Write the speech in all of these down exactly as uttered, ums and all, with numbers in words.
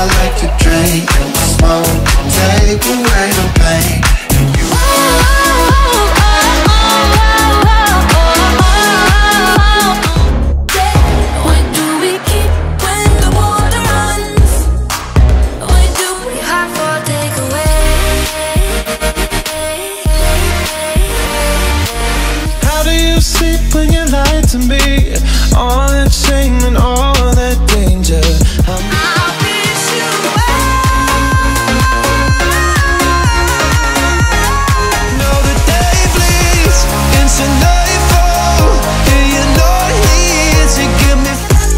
I like to drink and smoke, take away the pain. And you what do we keep when the water runs? What do we have for takeaway? How do you sleep when you lie to me? All that shame and all that danger. I'm I'll wish you well. know the day bleeds into nightfall. And you know here to give me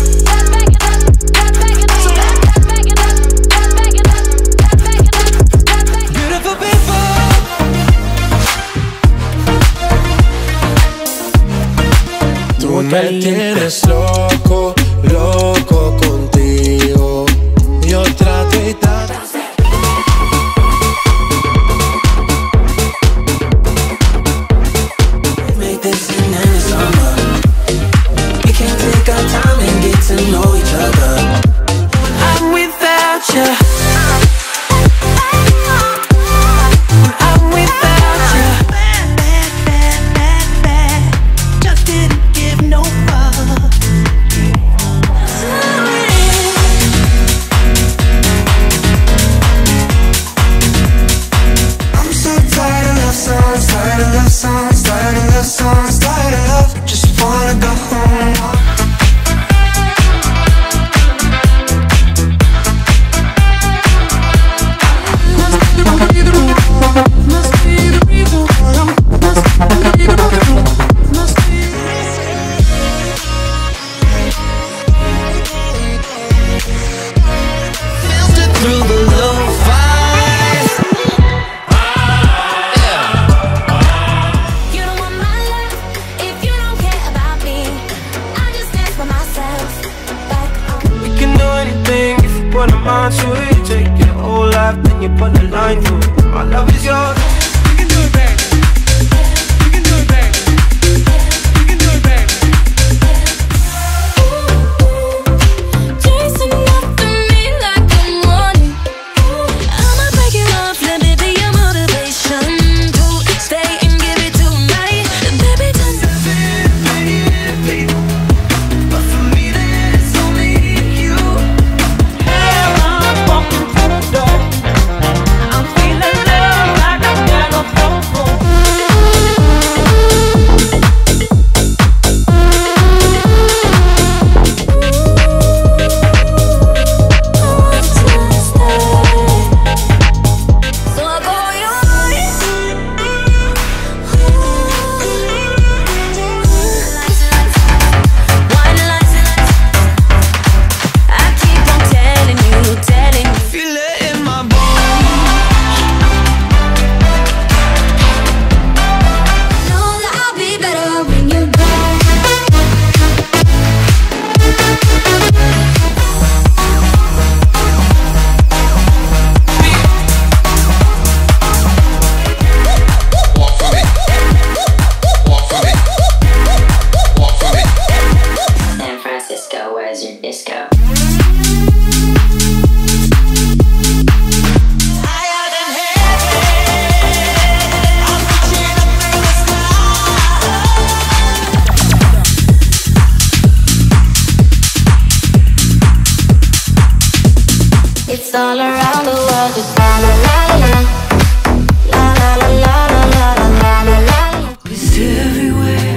beautiful people. Tú me tienes loco, loco contigo. Yo trato y trato. Make this an end of summer. We can take our time and get to know each other. When I'm without you, when I'm without you, bad, bad, bad, bad, bad. Just didn't give no fuck. I'm so tired of love songs, tired of love songs, tired of love songs, tired of love. Just wanna go home. Must be the reason why I'm, must be the reason, must be. Filter through the low five. You don't want my love if you don't care about me. I just dance by myself. Back on. We can do anything if you put a mind to it. You take your whole life, then you put a line through it. My love is yours. We can do it, baby. We can do it, baby. We can do it, baby. Chasing after me like I'm wanting. I'ma break it off, let me be your motivation to stay and give it tonight. Baby, tonight. But for me, then it's only you. I'm walking through the door. I'm feeling love like I've never felt before. So I call you on. Wine lights, I keep on telling you, telling you. Feel it in my bones. Know that I'll be better when you're gone. San Francisco, where's your disco? Higher than heaven, I'm reaching up through the sky. It's all around the world. It's la la la la la la la la la la la la la. It's everywhere.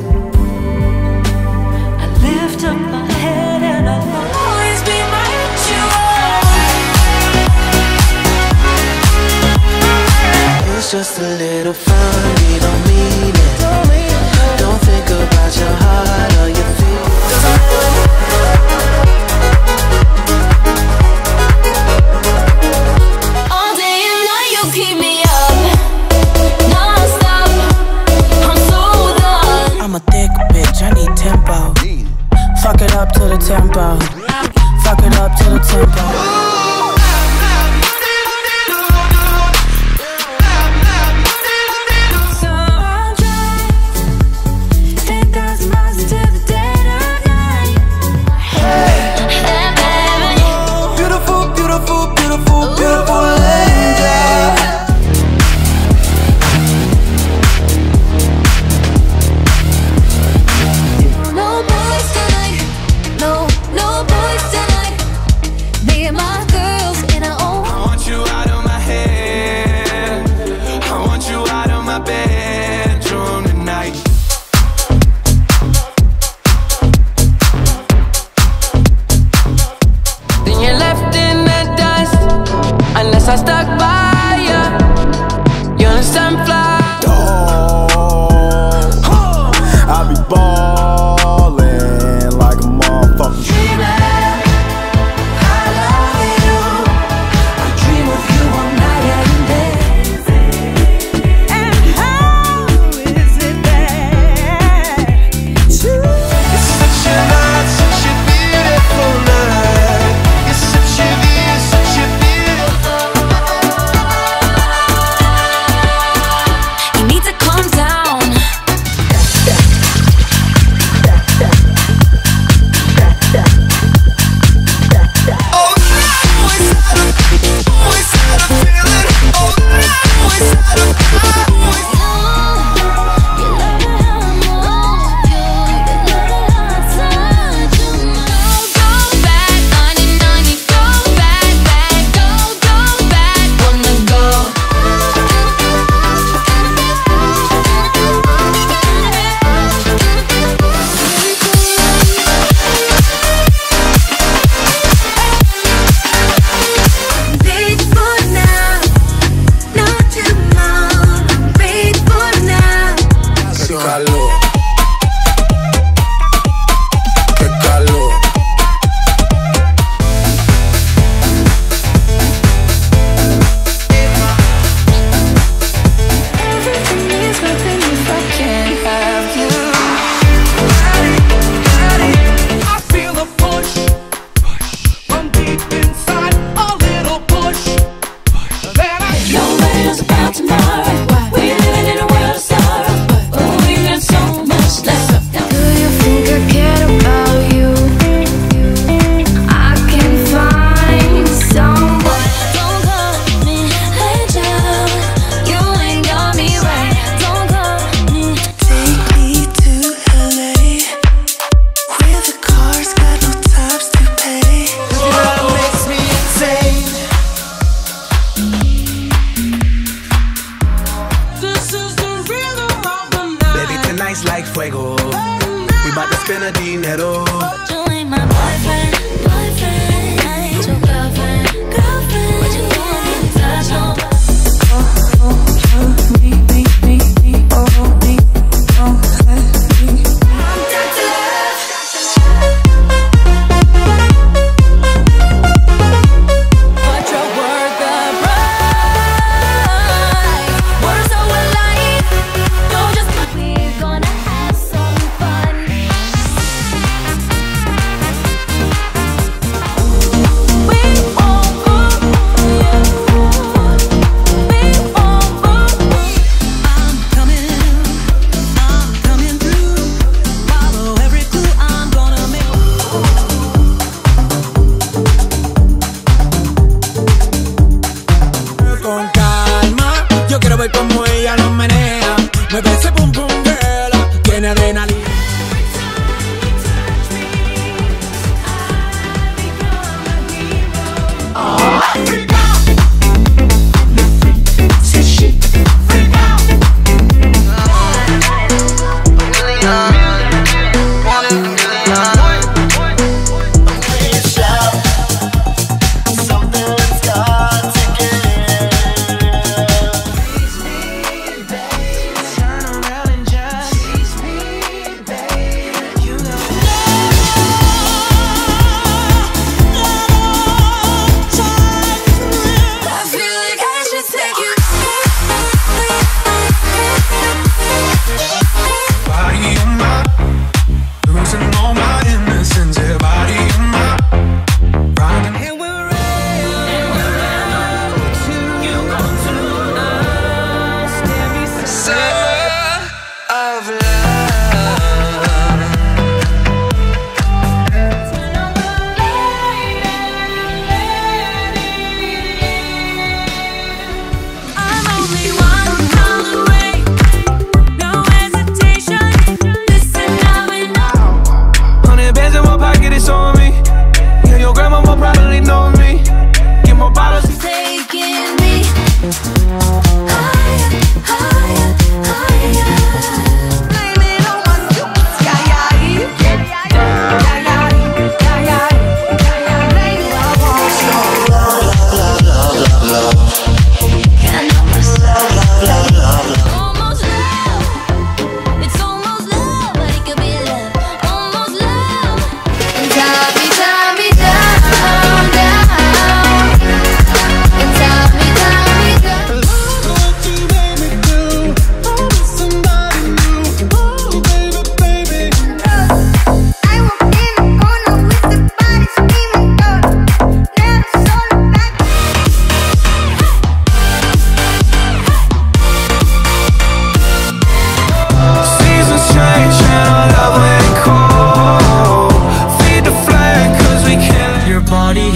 I lift up my head and I'll always be right you. It's just a little fun, we don't mean it. Don't think about your heart or your feelings. All day and night you keep me up, non-stop. I'm so done. I'm a thick bitch, I need tempo. Fuck it up to the tempo. Fuck it up to the tempo. Beautiful, beautiful.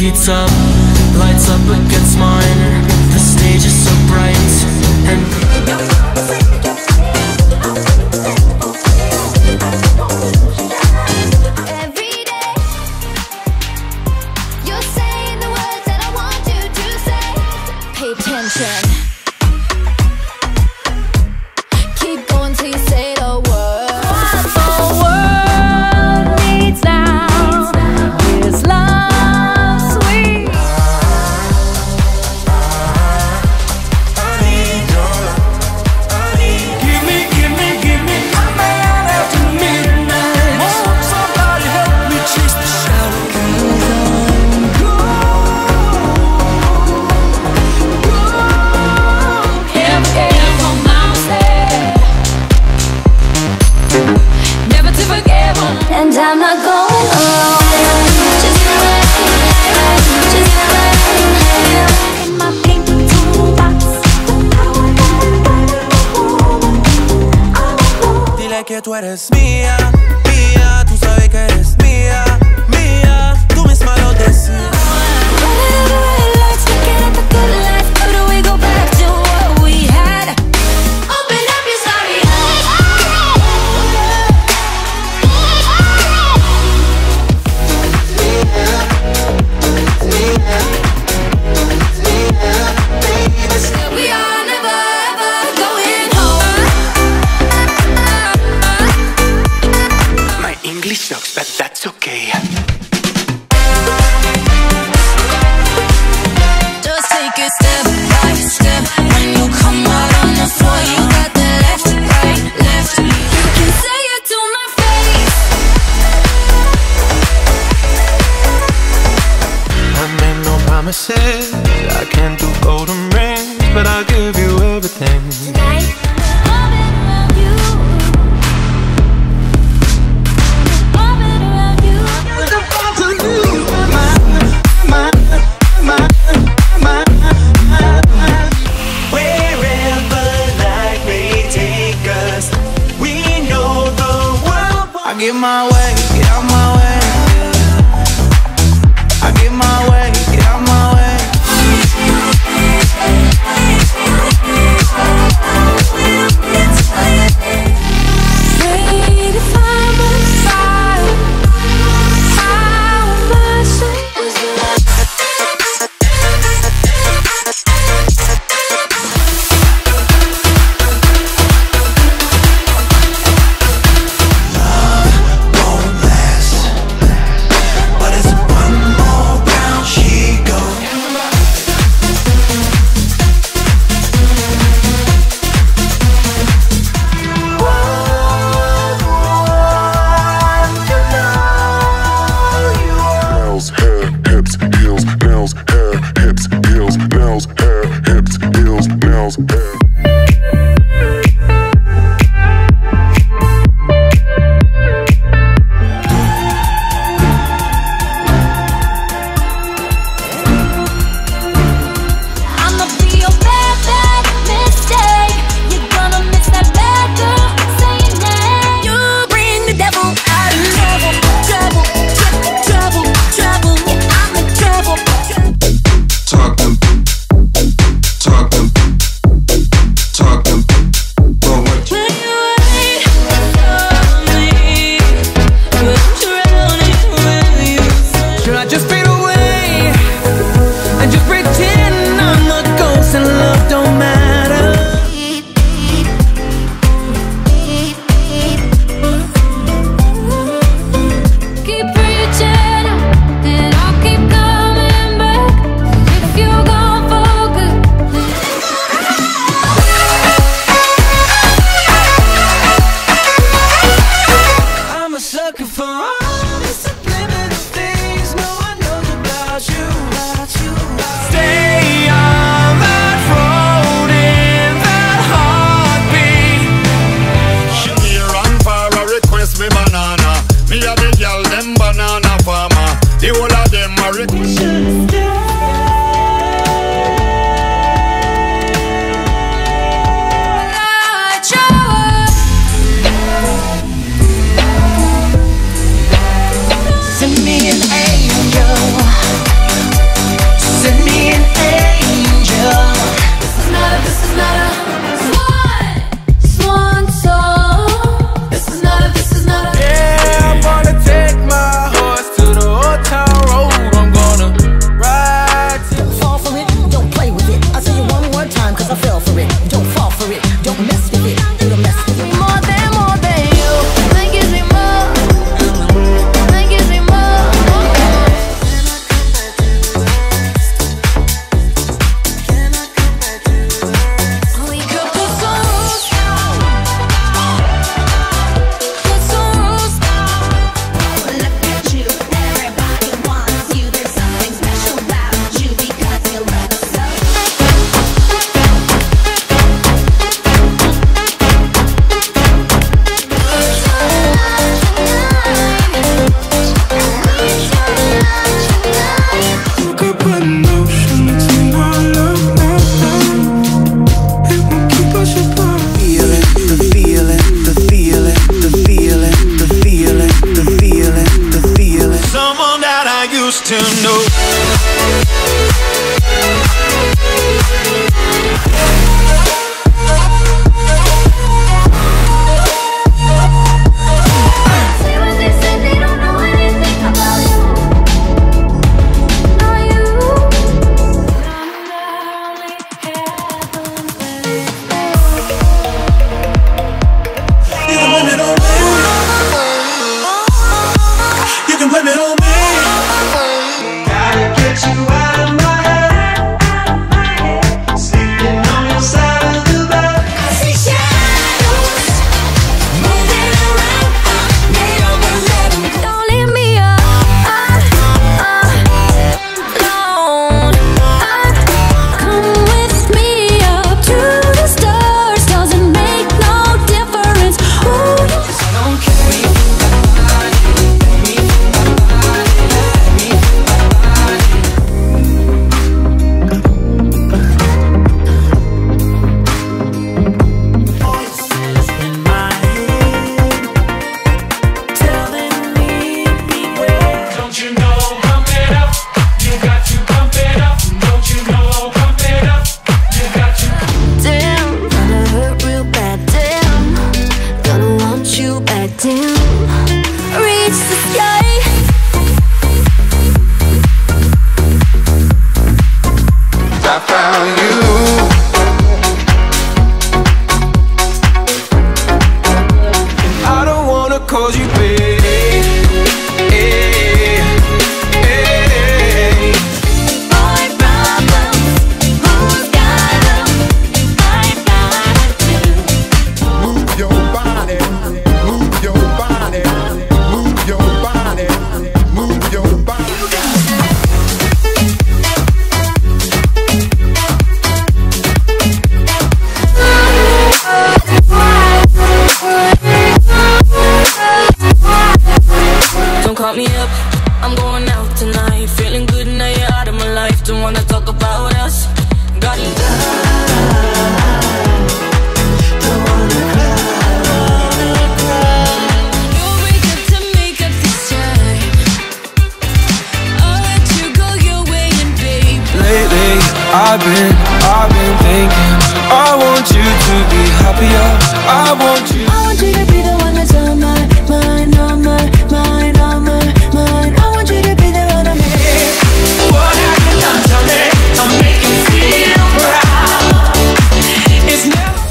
heats up, lights up against mine. The stage is so bright and Every day, you're saying the words that I want you to say. Pay attention. Keep going till you say the word. What the world needs now is love, sweet. give me, give me, give me a man after midnight. Oh, somebody help me chase the shadow. If, if my mom said never to forget one, and I'm not going home. Just right, just right. In my pink toolbox. Dile que tú eres mía, mía, tú sabes que eres mía, mía, tú misma lo decías. Running the red lights, looking at the good lights. Could we go back to what we had? Open up your story. We are never ever going home. My English sucks, but that's okay. Just take it step by step. When you come out on the floor, you got the left, right, left. You can say it to my face. I made no promises, I can't do golden rings, but I'll give you everything. Tonight, orbit around you. Orbit around you. Wherever life may take us, we know the world. I get my way, get out my way. I get my way, get out my way. Afraid if I was fire, how much was Won't last, but it's one more round she goes. Nails, hair, hips, heels, nails, hair, hips, heels, nails, hair, hips, heels, nails, hair. I'ma be your bad, bad mistake. You're gonna miss that bad girl saying that. You bring the devil out of trouble, trouble, trouble, trouble, trouble. Yeah, I'm in trouble. Talk them, talk them, talk them. But what you When you wait for me, but drowning when you say. Should I just fade away and just pretend I'm a ghost and love don't matter? Keep preaching, and I'll keep coming back. If you gon' focus. I'm a sucker for all the subliminal things no one knows about you. Stay on that road in that heartbeat. She me run for a request me banana. Me a the girl them banana farmer. The whole of them a request. Send me an angel. know? Call me up, I'm going out tonight. Feeling good now you're out of my life. Don't wanna talk about us. Got it. Don't wanna cry. You'll wake up to make up this time. I'll let you go your way and babe. Lately, I've been, I've been thinking I want you to be happier. I want you I want you to be the one that's on my mind, on my mind, on my mind. I want you to be the one I'm here. What have you done to me to make you feel proud? It's never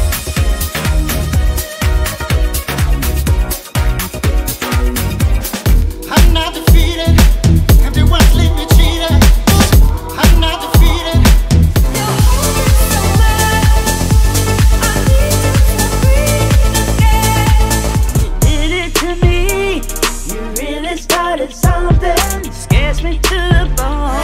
I'm not defeated. Everyone's leaving me cheated. I'm not defeated. You did it to me. You really started something. Scares me to the bone.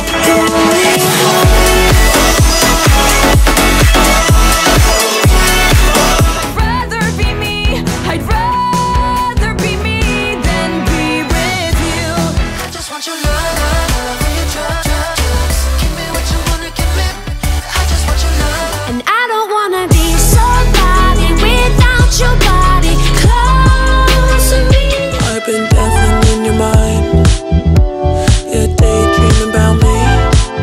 I'd rather be me. I'd rather be me than be with you. I just want your love. Your trust, trust. Give me what you wanna give me. I just want your love. And I don't wanna be somebody without your body close to me. I've been dancing in your mind. You're daydreaming about me.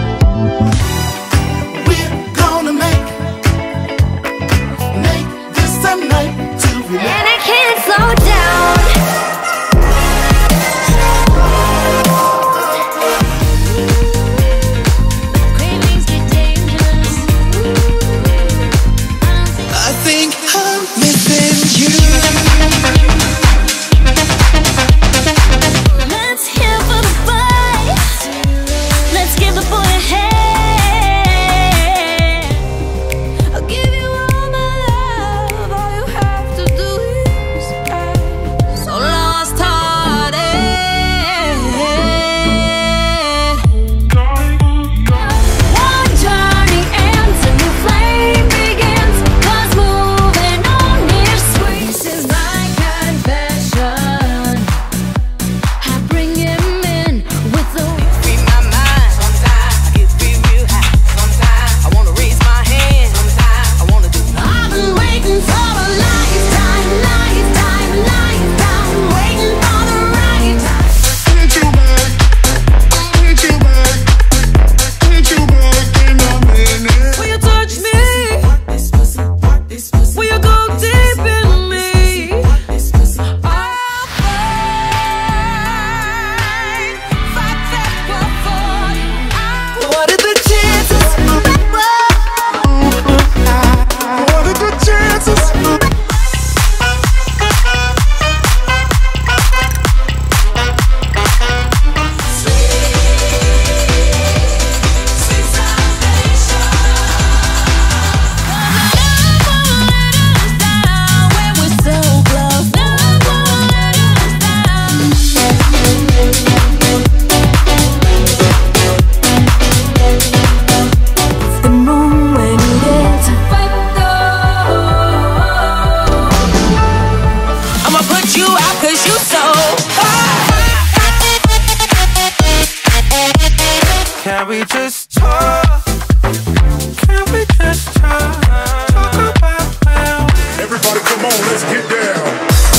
Can we just talk? Can we just talk? Talk about where we... Everybody come on, let's get down.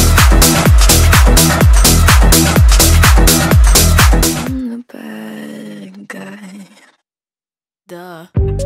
I'm the bad guy. Duh.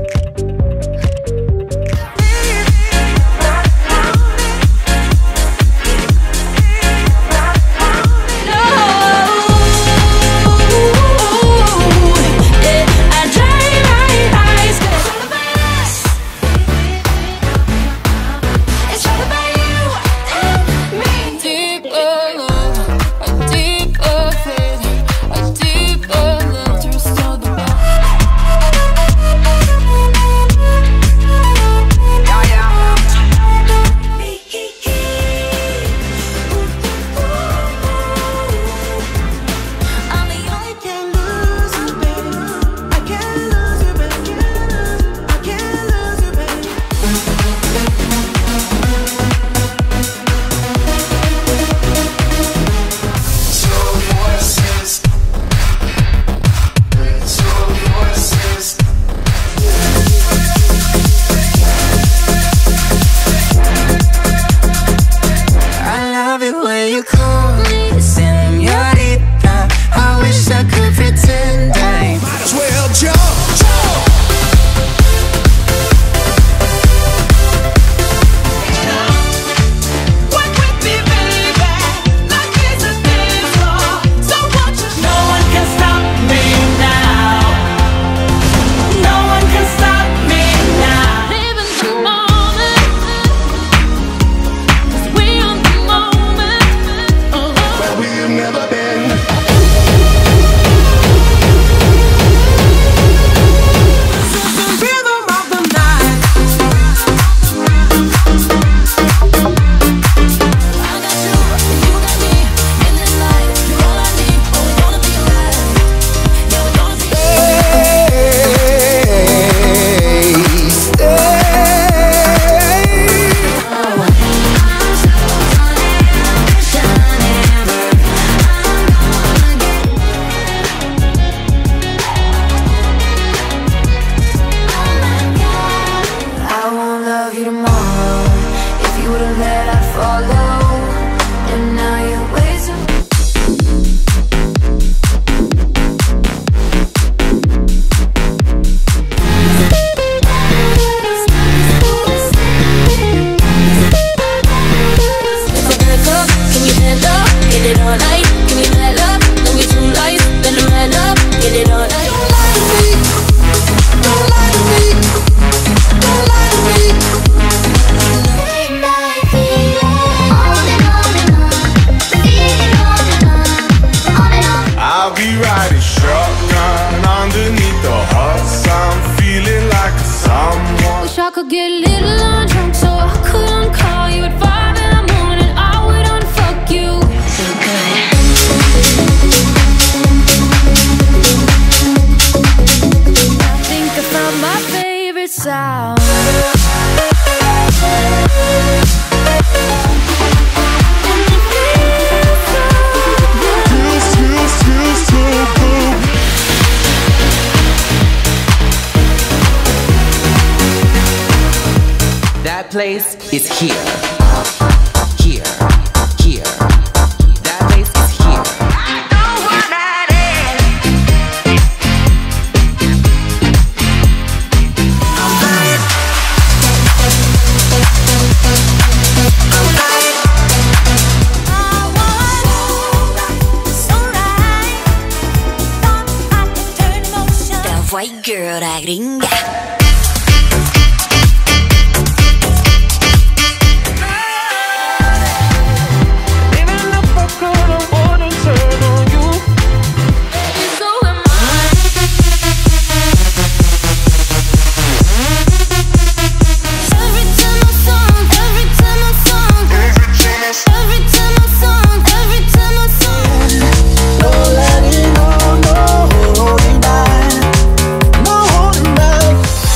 Place is here, here, here. That place is here. I don't want it. I'm fine. I'm fine. I want so right. Thought I could turn emotion. The white girl, la gringa. No holding back.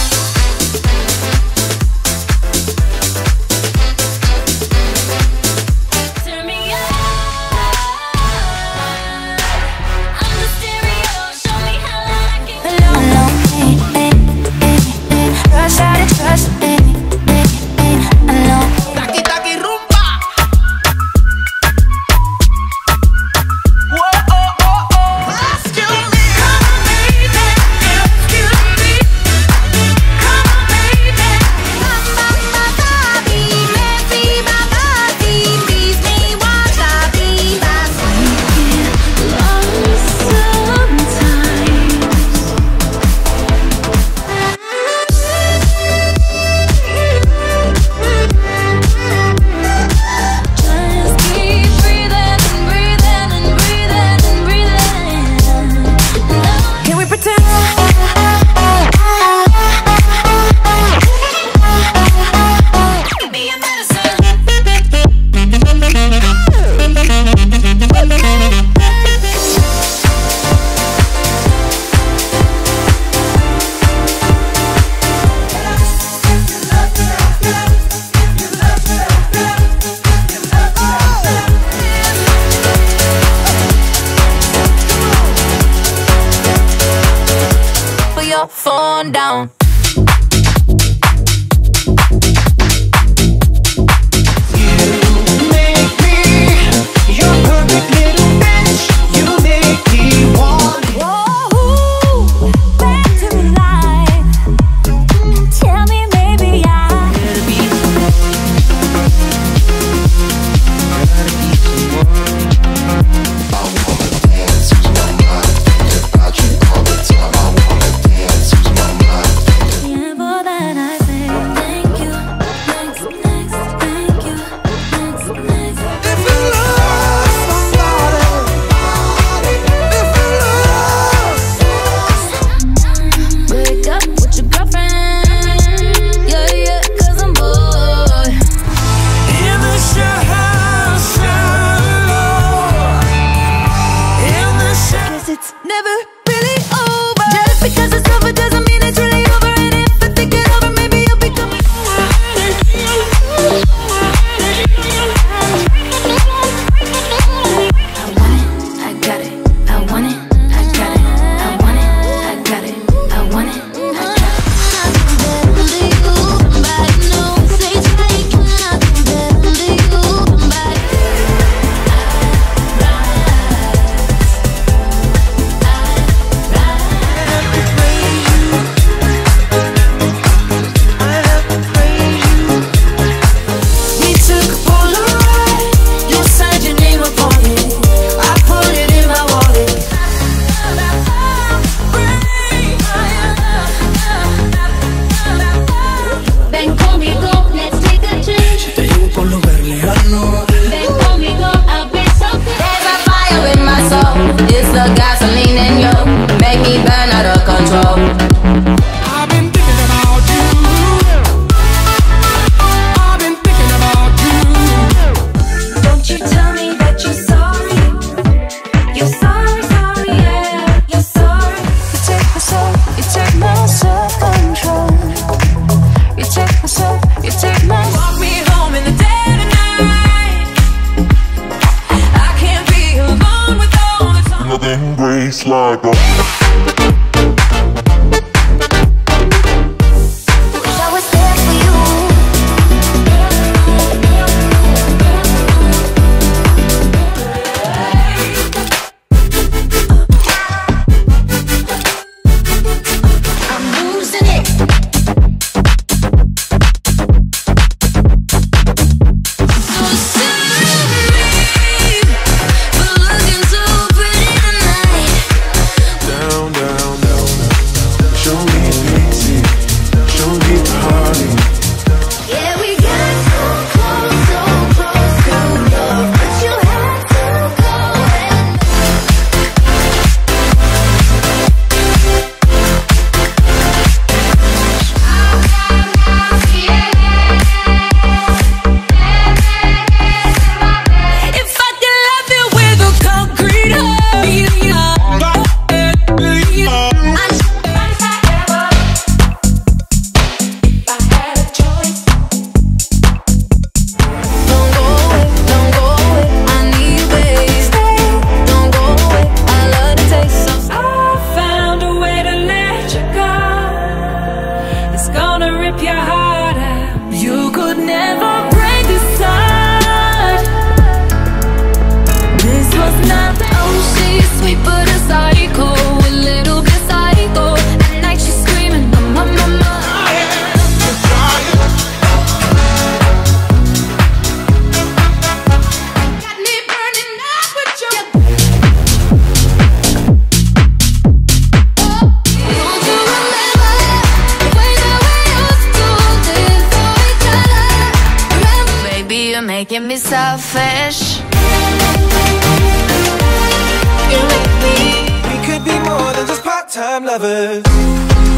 we pretend? Give me a medicine. Put your phone down. Like a making me selfish. We could be more than just part part-time lovers.